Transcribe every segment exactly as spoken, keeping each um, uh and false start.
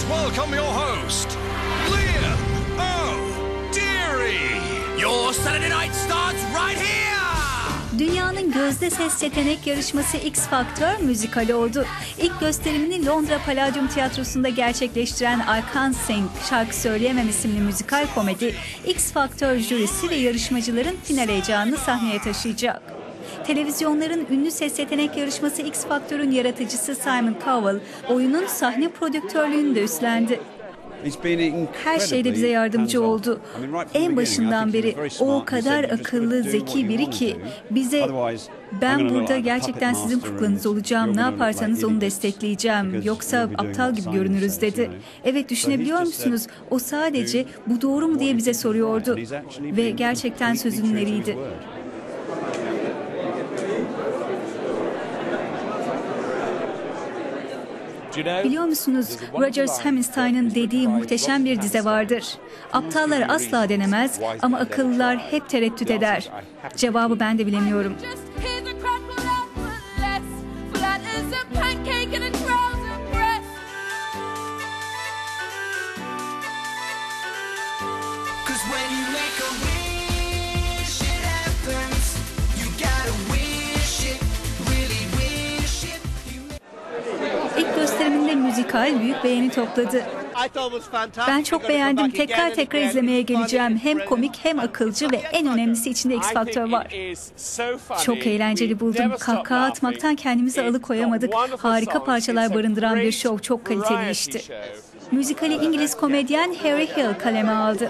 welcome your host, Liam O'Deary. Your Saturday night starts right here. Dünyanın gözde ses yetenek yarışması X Factor müzikal oldu. İlk gösterimini Londra Palladium Tiyatrosu'nda gerçekleştiren I Can't Sing, şarkı söyleyemem isimli müzikal komedi, X Factor jürisi ve yarışmacıların final heyecanını sahneye taşıyacak. Televizyonların ünlü ses yetenek yarışması X Factor'un yaratıcısı Simon Cowell, oyunun sahne prodüktörlüğünü de üstlendi. Her şeyde bize yardımcı oldu. En başından beri o kadar akıllı, zeki biri ki bize "Ben burada gerçekten sizin kuklanız olacağım, ne yaparsanız onu destekleyeceğim, yoksa aptal gibi görünürüz" dedi. Evet, düşünebiliyor musunuz? O sadece "Bu doğru mu?" diye bize soruyordu ve gerçekten sözünün eriydi. Biliyor musunuz, Roger Hammerstein'ın dediği muhteşem bir dize vardır. Aptallar asla denemez ama akıllılar hep tereddüt eder. Cevabı ben de bilemiyorum. İlk gösteriminde müzikal büyük beğeni topladı. Ben çok beğendim. Tekrar tekrar izlemeye geleceğim. Hem komik hem akılcı ve en önemlisi içinde X Factor var. Çok eğlenceli buldum. Kahkaha atmaktan kendimizi alıkoyamadık. Harika parçalar barındıran bir şov, çok kaliteli işti. Müzikali İngiliz komedyen Harry Hill kaleme aldı.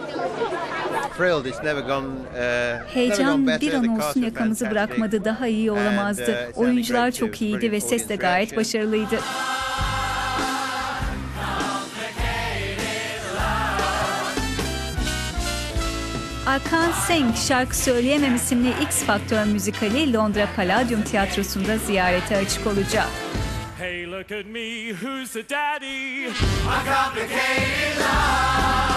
Heyecan bir an olsun yakamızı bırakmadı. Daha iyi olamazdı. Oyuncular çok iyiydi ve ses de gayet başarılıydı. I Can't Sing, şarkı söyleyemem isimli X Factor müzikali Londra Palladium Tiyatrosu'nda ziyarete açık olacak. Hey, look at me, who's the daddy? A complicated love.